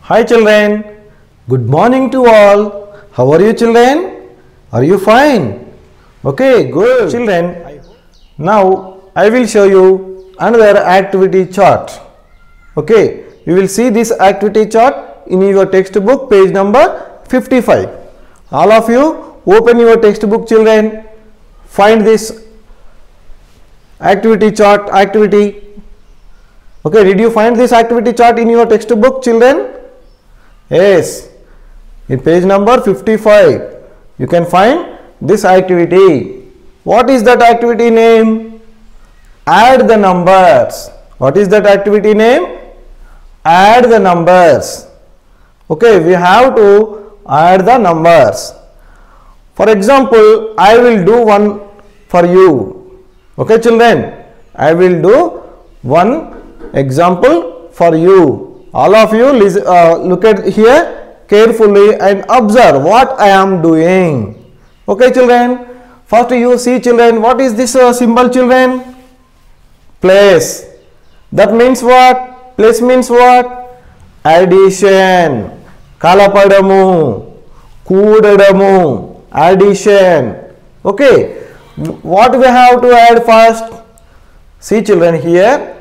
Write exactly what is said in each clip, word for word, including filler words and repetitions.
Hi children, good morning to all. How are you children? Are you fine? Okay, good. Children, now I will show you another activity chart. Okay, you will see this activity chart in your textbook page number fifty-five. All of you open your textbook children, find this activity chart activity. Okay, did you find this activity chart in your textbook children? Yes, in page number fifty-five you can find this activity. What is that activity name? Add the numbers. What is that activity name? Add the numbers. Okay, we have to add the numbers. For example, I will do one for you. Okay children, I will do one example for you. All of you listen, uh, look at here carefully and observe what I am doing. Okay children, first you see children, what is this uh, symbol children? Place. That means what? Place means what? Addition. Kalapadamu, Kudadamu, addition. Okay, what we have to add first? See children here.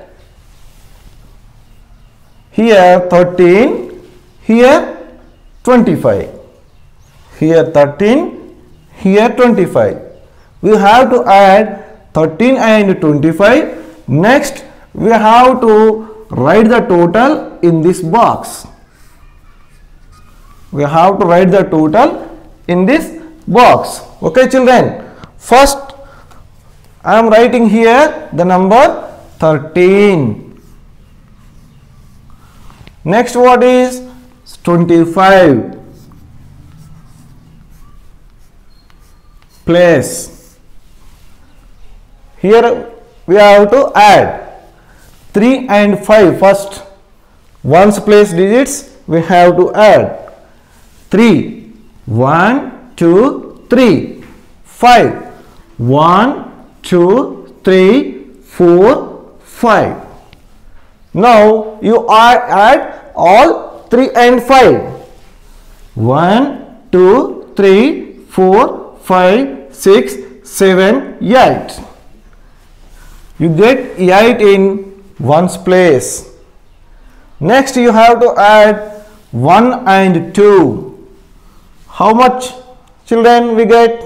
Here thirteen, here twenty-five. Here thirteen, here twenty-five. We have to add thirteen and twenty-five. Next, we have to write the total in this box. We have to write the total in this box. Okay children, first I am writing here the number thirteen. Next, what is twenty-five? Place. Here we have to add three and five first. Ones place digits we have to add. three. one, two, three. five. one, two, three, four, five. Now you add, add all three and five. one, two, three, four, five, six, seven, eight. You get eight in ones place. Next you have to add one and two. How much children we get?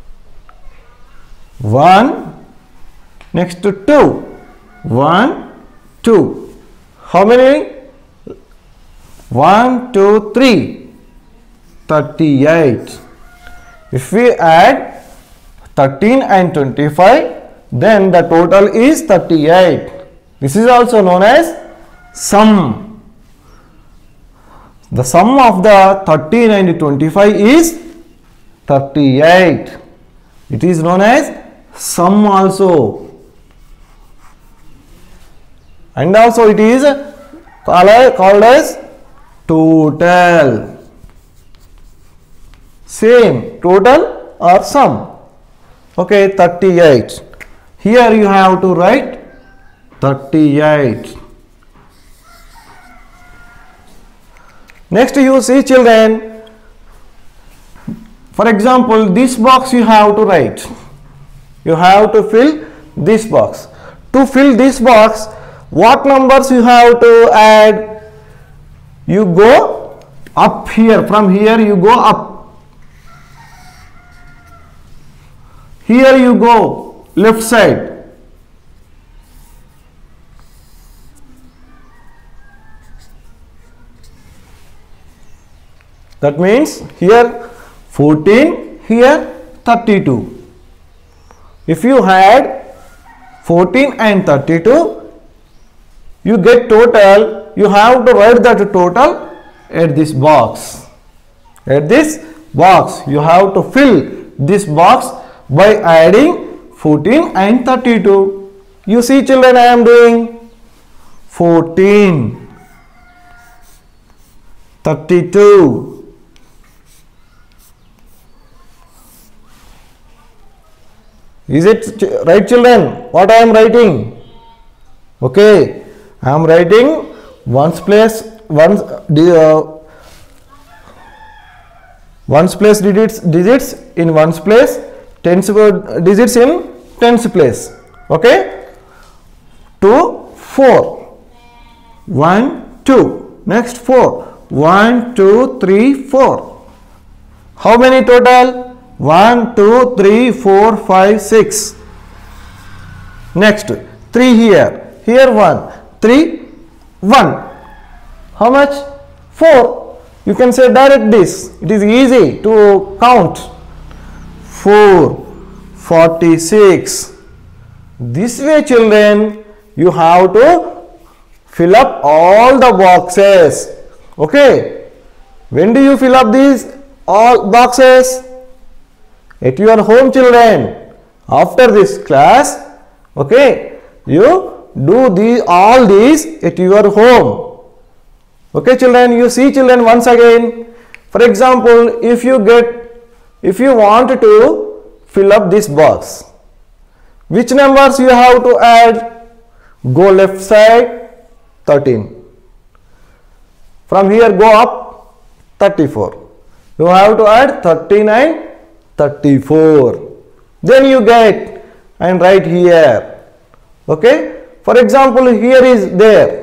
one. Next to two. one, two. How many? one, two, three. thirty-eight. If we add thirteen and twenty-five, then the total is thirty-eight. This is also known as sum. The sum of the thirteen and twenty-five is thirty-eight. It is known as sum also. And also it is called, called as total. Same, total or sum. Okay, thirty-eight. Here you have to write thirty-eight. Next you see children, for example, this box you have to write. You have to fill this box. To fill this box, what numbers you have to add? You go up here. From here you go up. Here you go left side. That means here fourteen, here thirty-two. If you had fourteen and thirty-two, you get total. You have to write that total at this box. At this box, you have to fill this box by adding fourteen and thirty-two. You see children, I am doing fourteen, thirty-two. Is it right children? What I am writing? Okay, I am writing ones place ones uh, Ones place digits digits in ones place, tens digits in tens place. Okay, two, four, one, two. Next four, one, two, three, four. How many total? One, two, three, four, five, six. Next three here. Here one, three, one. How much? Four. You can say direct this. It is easy to count. Four, forty-six. This way, children, you have to fill up all the boxes. Okay. When do you fill up these all boxes? At your home, children. After this class, okay, you do these all these at your home. Okay, children, you see, children, once again. For example, if you get, if you want to fill up this box, which numbers you have to add? Go left side, thirteen. From here, go up, thirty-four. You have to add thirty-nine, thirty-four. Then you get and write here. Okay. For example, here is there.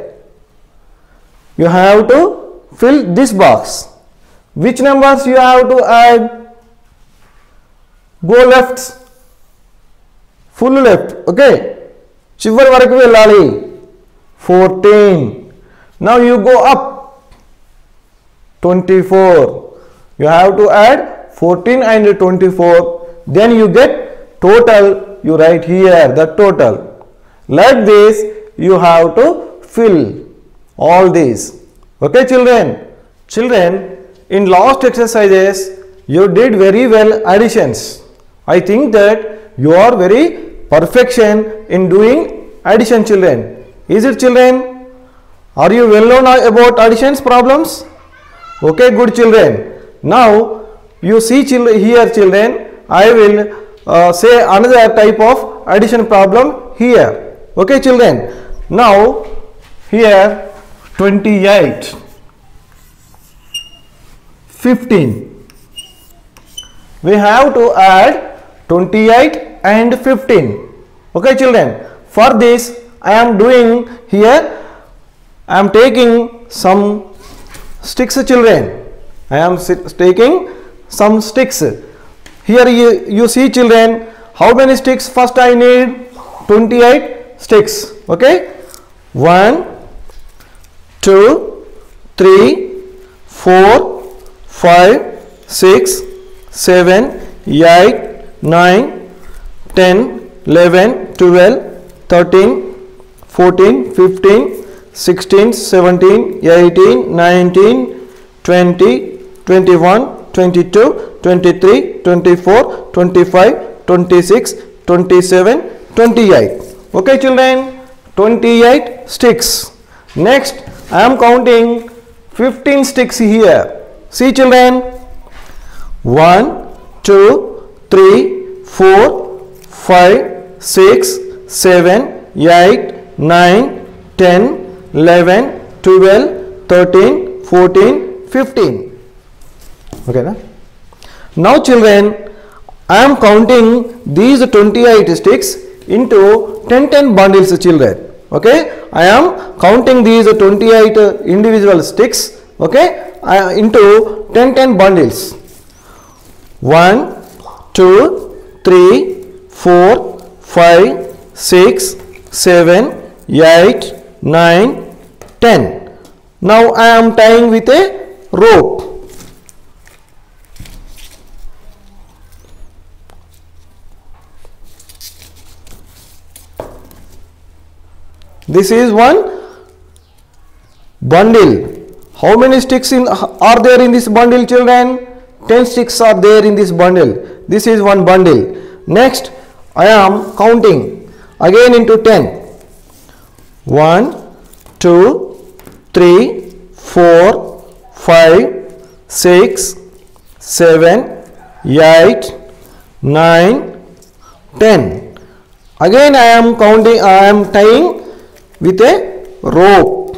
You have to fill this box. Which numbers you have to add? Go left, full left. Okay. చివరి వరకు వెళ్ళాలి. fourteen. Now you go up. twenty-four. You have to add fourteen and twenty-four. Then you get total. You write here the total. Like this, you have to fill all these. Okay, children. Children, in last exercises, you did very well additions. I think that you are very perfection in doing addition, children. Is it, children? Are you well known about additions problems? Okay, good, children. Now you see here, children, I will uh, say another type of addition problem here. Okay, children. Now here twenty-eight, fifteen. We have to add twenty-eight and fifteen. Okay, children. For this, I am doing here, I am taking some sticks, children. I am taking some sticks. Here you, you see, children, how many sticks? First I need twenty-eight sticks. Okay. one, two, three, four, five, six, seven, eight, nine, ten, eleven, twelve, thirteen, fourteen, fifteen, sixteen, seventeen, eighteen, nineteen, twenty, twenty-one, twenty-two, twenty-three, twenty-four, twenty-five, twenty-six, twenty-seven, twenty-eight. Okay, children, twenty-eight sticks. Next, I am counting fifteen sticks here. See, children, one, two, three, four, five, six, seven, eight, nine, ten, eleven, twelve, thirteen, fourteen, fifteen. Okay, na? Now, children, I am counting these twenty-eight sticks into ten ten bundles, children. Okay, I am counting these twenty-eight individual sticks, okay, uh, into ten ten bundles. one, two, three, four, five, six, seven, eight, nine, ten. Now I am tying with a rope. This is one bundle. How many sticks in, are there in this bundle, children? ten sticks are there in this bundle. This is one bundle. Next, I am counting again into ten. one, two, three, four, five, six, seven, eight, nine, ten. Again I am counting, I am tying with a rope.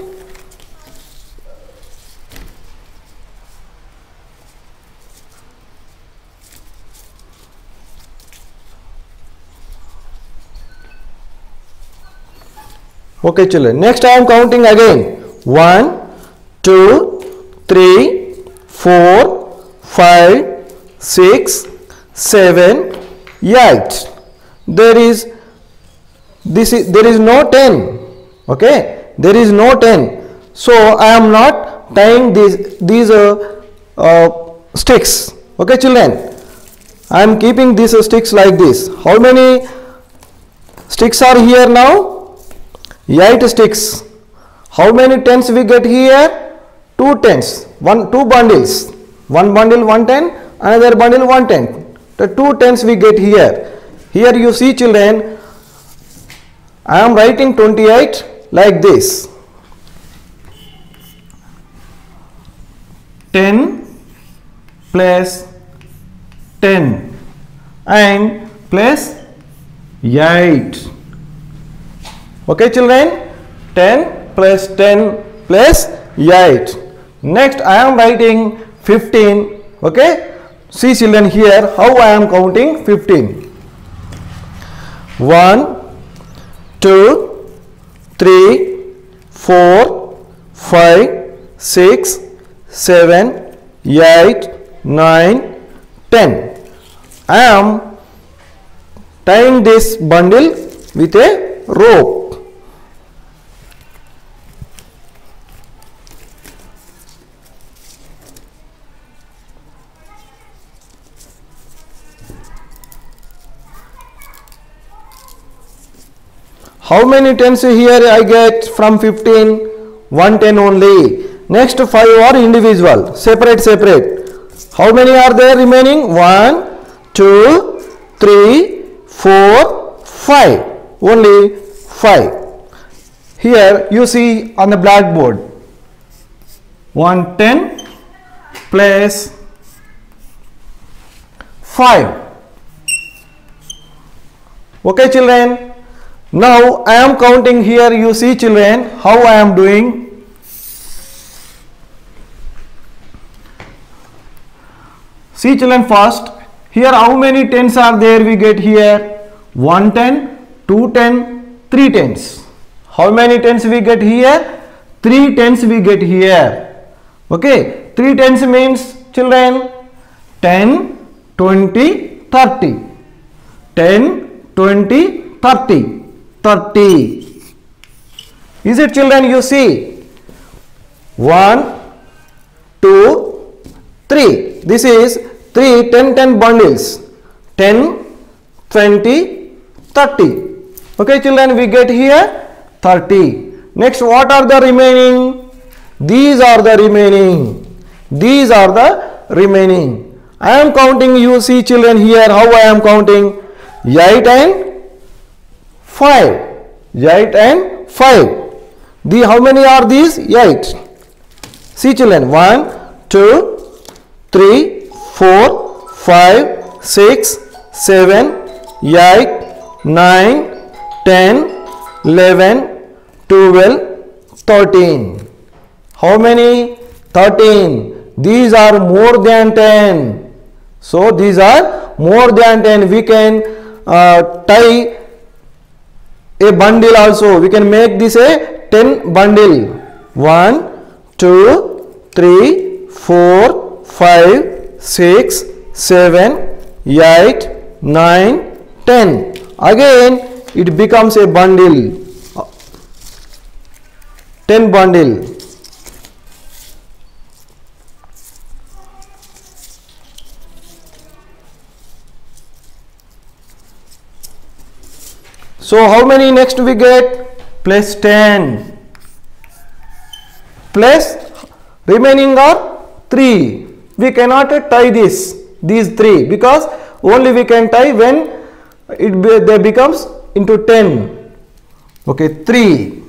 Okay children, next I am counting again. one, two, three, four, five, six, seven, eight. There is this is there is no ten. Okay, there is no ten. So I am not tying these these uh, uh, sticks. Okay children, I am keeping these uh, sticks like this. How many sticks are here now? eight sticks. How many tens we get here? Two tens. One two bundles. One bundle one ten, another bundle one ten. The two tens we get here. Here you see children, I am writing twenty-eight like this. ten plus ten and plus eight. Okay children, ten plus ten plus eight. Next I am writing fifteen. Okay, see children here how I am counting fifteen. one, two, three, four, five, six, seven, eight, nine, ten. I am tying this bundle with a rope. How many tens here I get from fifteen? one ten only. Next five are individual, separate, separate. How many are there remaining? one, two, three, four, five. Only five. Here you see on the blackboard. one ten plus five. Okay children. Now I am counting here. You see children how I am doing. See children first. Here how many tens are there we get here? one ten, two ten, three tens. How many tens we get here? three tens we get here. Okay. three tens means children ten, twenty, thirty. ten, twenty, thirty. thirty. Is it children? You see one, two, three. This is three ten ten bundles. ten, twenty, thirty. Okay children, we get here thirty. Next what are the remaining? These are the remaining. These are the remaining. I am counting. You see children here how I am counting. eight and five. eight and five. The how many are these? eight. See children, one, two, three, four, five, six, seven, eight, nine, ten, eleven, twelve, thirteen. How many? thirteen. These are more than ten. So these are more than ten. We can uh, tie a bundle also. We can make this a ten bundle. one, two, three, four, five, six, seven, eight, nine, ten. Again it becomes a bundle. ten bundle. So how many next we get? Plus ten. Plus remaining are three. We cannot tie this, these three, because only we can tie when it be, they becomes into ten. Okay, three.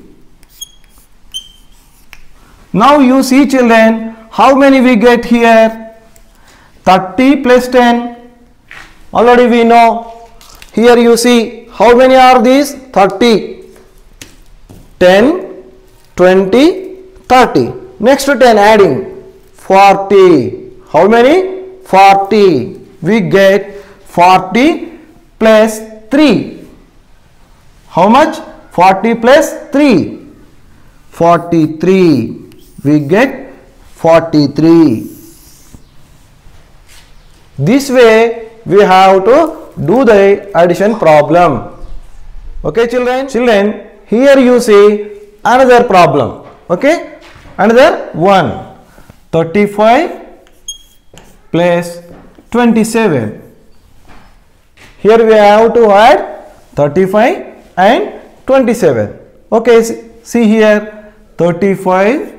Now you see children, how many we get here? thirty plus ten. Already we know. Here you see how many are these? thirty. ten, twenty, thirty. Next to ten adding forty. How many? forty. We get forty plus three. How much? forty plus three. forty-three. We get forty-three. This way we have to do the addition problem. Okay, children? Children, here you see another problem. Okay? Another one. thirty-five plus twenty-seven. Here we have to add thirty-five and twenty-seven. Okay, see here, thirty-five,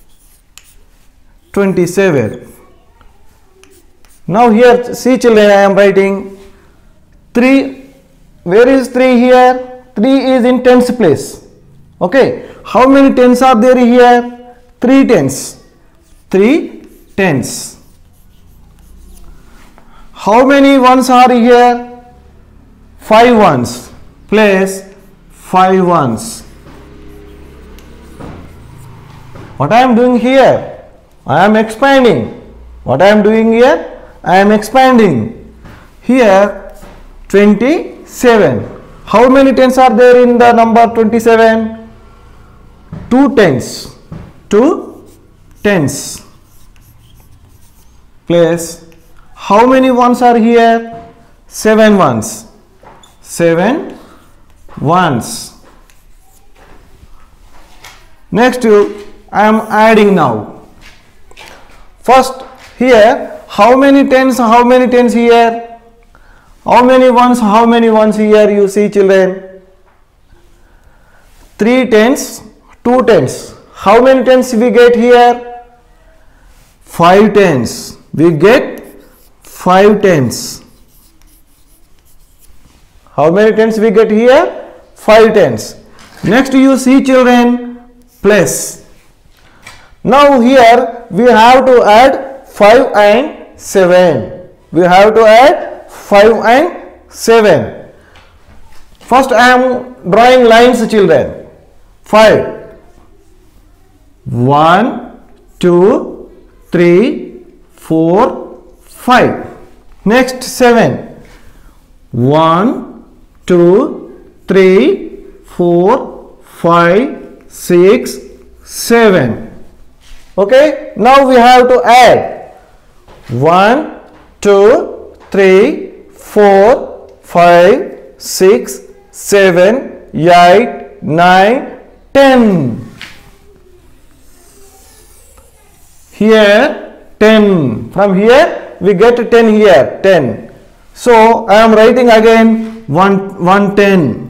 twenty-seven. Now here, see children, I am writing three. Where is three here? three is in tens place. Okay, how many tens are there here? three tens. three tens. How many ones are here? five ones. Place five ones. What I am doing here? I am expanding. What I am doing here? I am expanding. Here twenty-seven. How many tens are there in the number twenty-seven? two tens. two tens. Place how many ones are here? seven ones. seven ones. Next I am adding now. First here, how many tens, how many tens here? How many ones, how many ones here you see children? three tens, two tens. How many tens we get here? five tens. We get five tens. How many tens we get here? five tens. Next you see children, plus. Now here we have to add five and seven. We have to add five and seven. First I am drawing lines children. five. one, two, three, four, five. Next seven. one, two, three, four, five, six, seven. Okay, now we have to add one, two, three, four, five, six, seven, eight, nine, ten. Here ten. From here we get ten here, ten. So I am writing again one, one ten.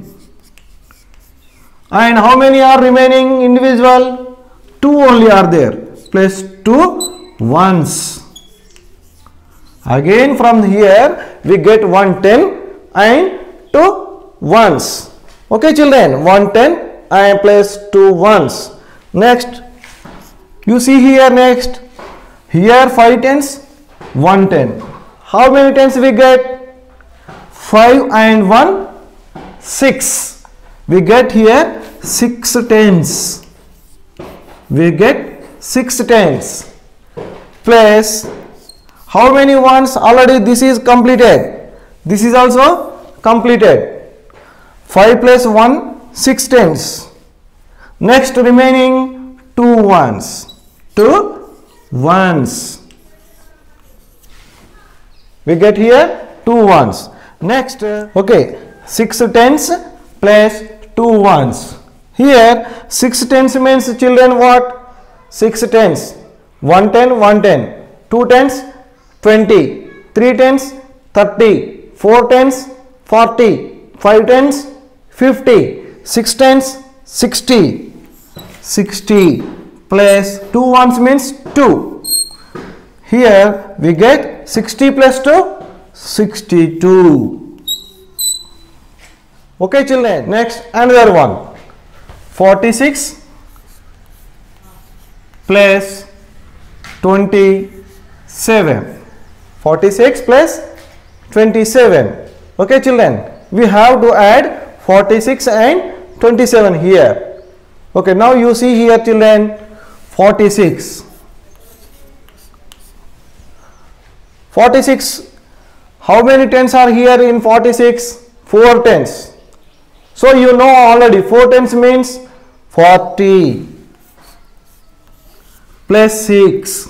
And how many are remaining individual? two only are there. Place two ones. Again from here we get one ten and two ones. Okay children, one ten and place two ones. Next you see here, next here five tens, one ten. How many tens we get? five and one, six. We get here six tens. We get six tens. Plus how many ones? Already this is completed. This is also completed. five plus one, six tens. Next remaining two ones. Two ones. We get here two ones. Next, uh, okay, six tens plus two ones. Here six tens means children what? six tens. one ten, one ten. two tens, twenty. three tens, thirty. four tens, forty. five tens, fifty. six tens, sixty. sixty plus two ones means two. Here we get sixty plus two, sixty-two. Okay children, next another one. forty-six plus twenty-seven. forty-six plus twenty-seven. Okay children, we have to add forty-six and twenty-seven here. Okay, now you see here children, forty-six. forty-six. How many tens are here in forty-six? four tens. So you know already four tens means forty plus six.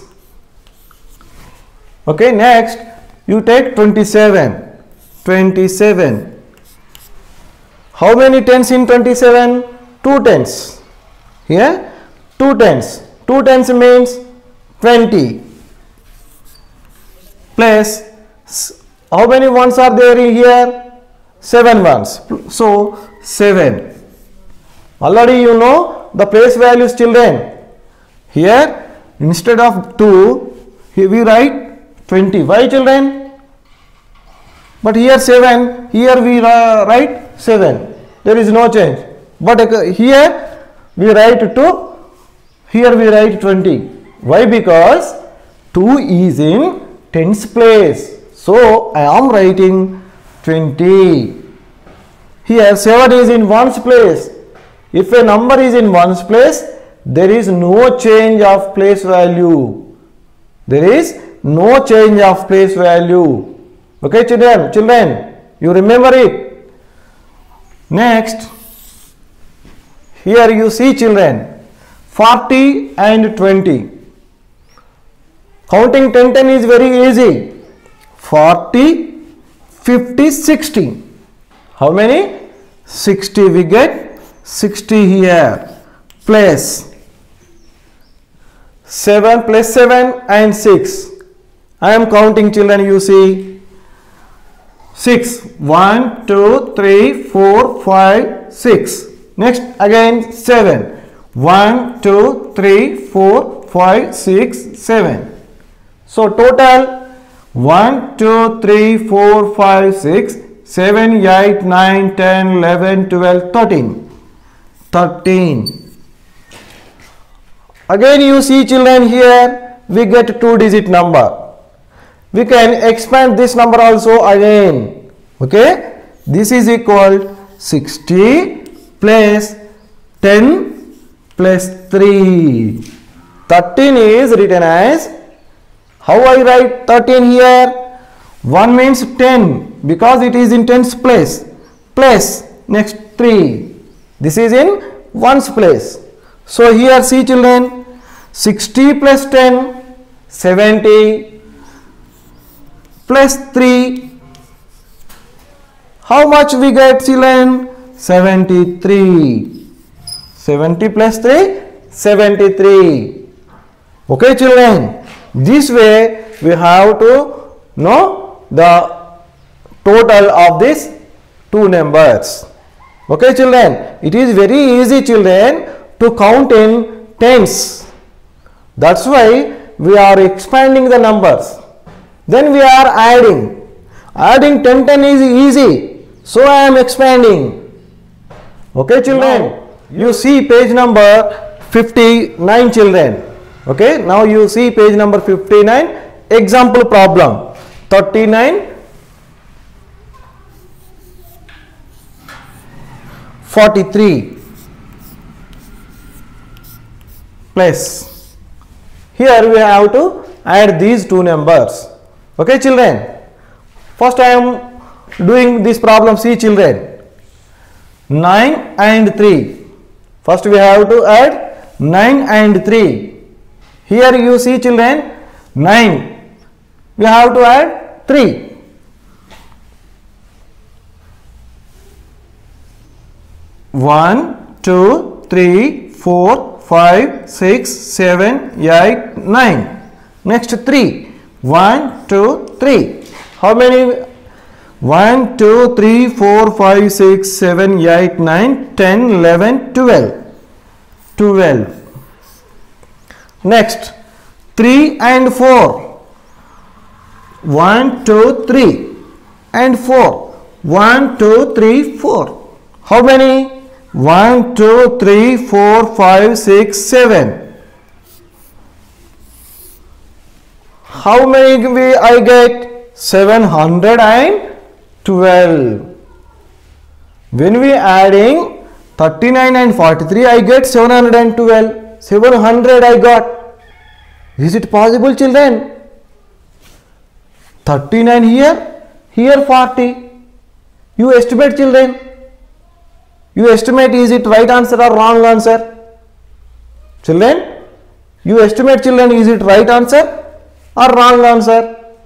Okay, next you take twenty-seven. twenty-seven. How many tens in twenty-seven? Two tens. Here, two tens. Two tens means twenty. Plus, how many ones are there here? Seven ones. So, seven. Already you know the place values, children. Here, instead of two, here we write twenty. Why, children? But here seven, here we write seven. There is no change. But here we write two, here we write twenty. Why? Because two is in tens place. So I am writing twenty. Here seven is in ones place. If a number is in ones place, there is no change of place value. There is no change of place value. Okay, children, children, you remember it. Next, here you see, children, forty and twenty. Counting ten ten is very easy. forty, fifty, sixty. How many? sixty. We get sixty here. Plus seven plus seven and six. I am counting, children, you see. six. one, two, three, four, five, six. Next again seven. one, two, three, four, five, six, seven. So total one, two, three, four, five, six, seven, eight, nine, ten, eleven, twelve, thirteen. thirteen. Again you see, children, here we get two digit number. We can expand this number also again. Okay, this is equal sixty plus ten plus three. thirteen is written as, how I write thirteen here? one means ten because it is in tens place. Plus next three. This is in ones place. So here see, children, sixty plus ten, seventy. Plus three, how much we get, children? seventy-three. seventy plus three, seventy-three. Okay, children, this way we have to know the total of these two numbers. Okay, children, it is very easy, children, to count in tens. That's why we are expanding the numbers. Then we are adding. Adding ten ten is easy. So I am expanding. Okay, children. Now, you see page number fifty-nine, children. Okay. Now you see page number fifty-nine. Example problem. thirty-nine. forty-three. Plus. Here we have to add these two numbers. Okay, children, first I am doing this problem. See, children, nine and three. First we have to add nine and three. Here you see, children, nine. We have to add three. one, two, three, four, five, six, seven, eight, nine. Next three. one, two, three. How many? one, two, three, four, five, six, seven, eight, nine, ten, eleven, twelve. twelve. Next, three and four. one, two, three. And four. one, two, three, four. How many? one, two, three, four, five, six, seven. How many we I get? seven hundred twelve. When we adding thirty-nine and forty-three, I get seven hundred twelve. seven hundred I got. Is it possible, children? thirty-nine here, here forty. You estimate, children. You estimate, is it right answer or wrong answer? Children, you estimate, children, is it right answer or wrong answer?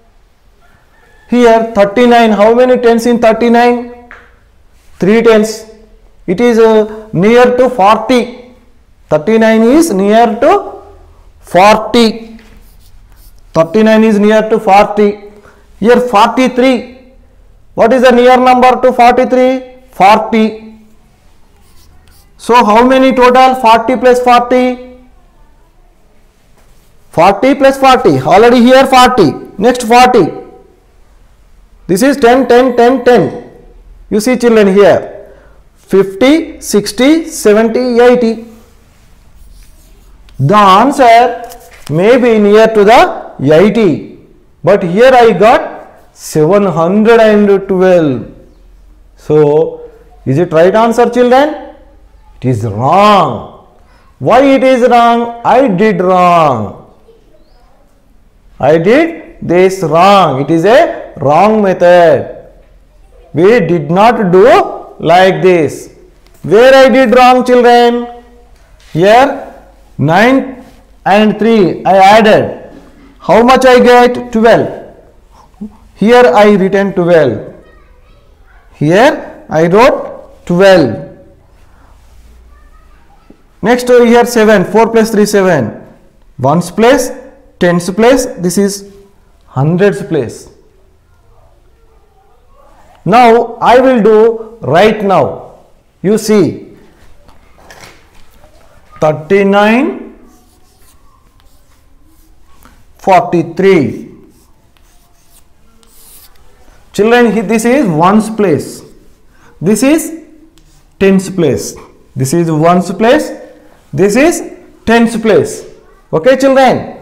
Here thirty-nine, how many tens in thirty-nine? three tens. It is uh, near to forty. thirty-nine is near to forty. thirty-nine is near to forty. Here forty-three. What is the near number to forty-three? forty. So how many total? forty plus forty. forty plus forty. Already here forty. Next forty. This is ten, ten, ten, ten. You see, children, here fifty, sixty, seventy, eighty. The answer may be near to the eighty. But here I got seven hundred twelve. So, is it right answer, children? It is wrong. Why it is wrong? I did wrong. I did this wrong. It is a wrong method. We did not do like this. Where I did wrong, children? Here nine and three I added. How much I get? twelve. Here I written twelve. Here I wrote twelve. Next here seven. four plus three, seven. Ones place, tens place. This is hundreds place. Now I will do right now. You see, thirty-nine, forty-three. Children, this is ones place. This is tens place. This is ones place. This is tens place. Okay, children.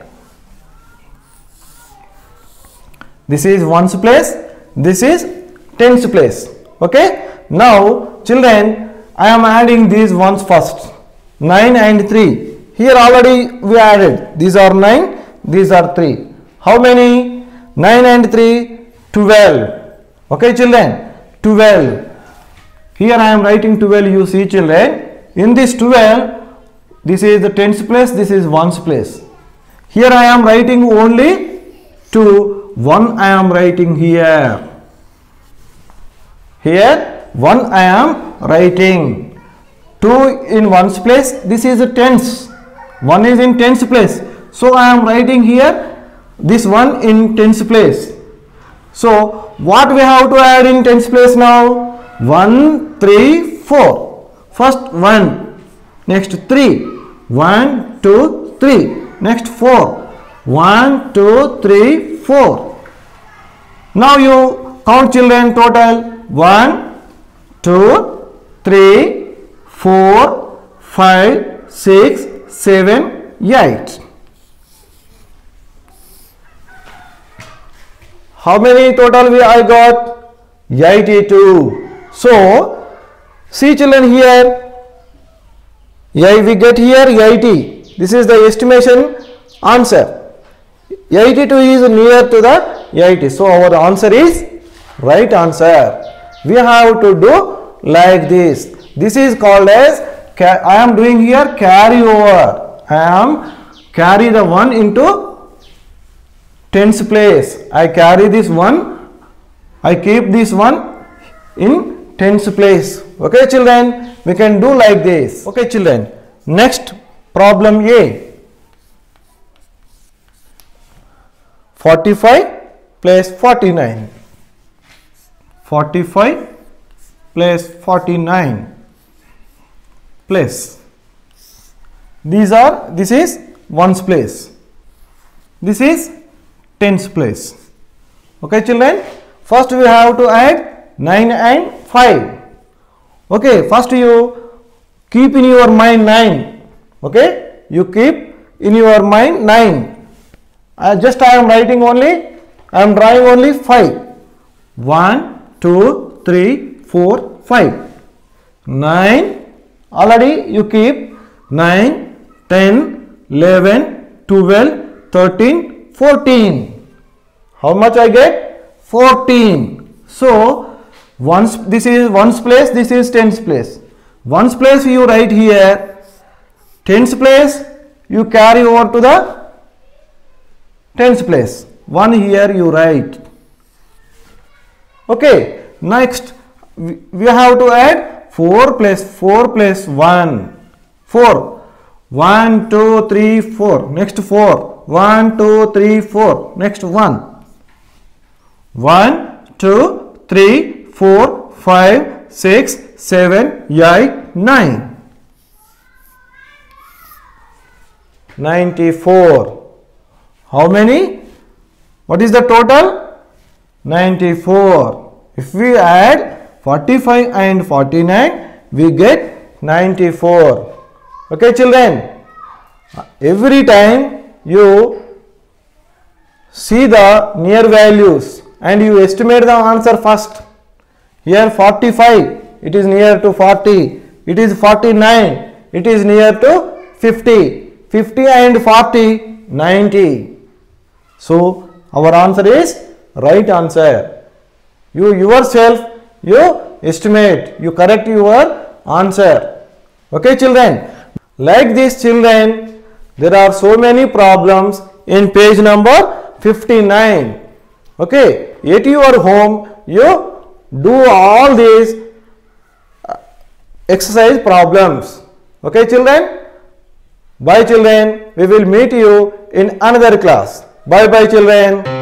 This is ones place. This is tens place. Okay. Now, children, I am adding these ones first. nine and three. Here already we added. These are nine. These are three. How many? nine and three. twelve. Okay, children. twelve. Here I am writing twelve. You see, children. In this twelve, this is the tens place. This is ones place. Here I am writing only two. one I am writing here. Here one I am writing. two in ones place. This is a tens. one is in tens place. So I am writing here this one in tens place. So what we have to add in tens place now? one, three, four. First one. Next three. one, two, three. Next four. one, two, three, four. Now you count, children, total. one, two, three, four, five, six, seven, eight. How many total we I got? eighty-two. So, see, children, here, yeah, we get here eighty. This is the estimation answer. eighty-two is near to the eighty. So, our answer is right answer. We have to do like this. This is called as, I am doing here carry over. I am carry the one into tens place. I carry this one. I keep this one in tens place. Okay, children, we can do like this. Okay, children, next problem A. forty-five plus forty-nine. forty-five plus forty-nine plus. These are, this is ones place. This is tens place. Okay, children, first we have to add nine and five. Okay, first you keep in your mind nine. Okay, you keep in your mind nine. I just I am writing only, I am drawing only five. one, two, three, four, five. nine. Already you keep nine, ten, eleven, twelve, thirteen, fourteen. How much I get? fourteen. So, ones, this is ones place, this is tens place. Ones place you write here, tens place you carry over to the tens place. One here you write. Okay, next we, we have to add four plus four plus one. four. one, two, three, four. Next four. one, two, three, four. Next one. one, two, three, four, five, six, seven, eight, nine. ninety-four. How many? What is the total? ninety-four. If we add forty-five and forty-nine, we get ninety-four. Okay, children. Every time you see the near values and you estimate the answer first. Here forty-five, it is near to forty. It is forty-nine, it is near to fifty. fifty and forty, ninety. So our answer is right answer. You yourself, you estimate, you correct your answer. Okay, children. Like this, children, there are so many problems in page number fifty-nine. Okay, at your home, you do all these exercise problems. Okay, children. Bye, children. We will meet you in another class. Bye bye, children.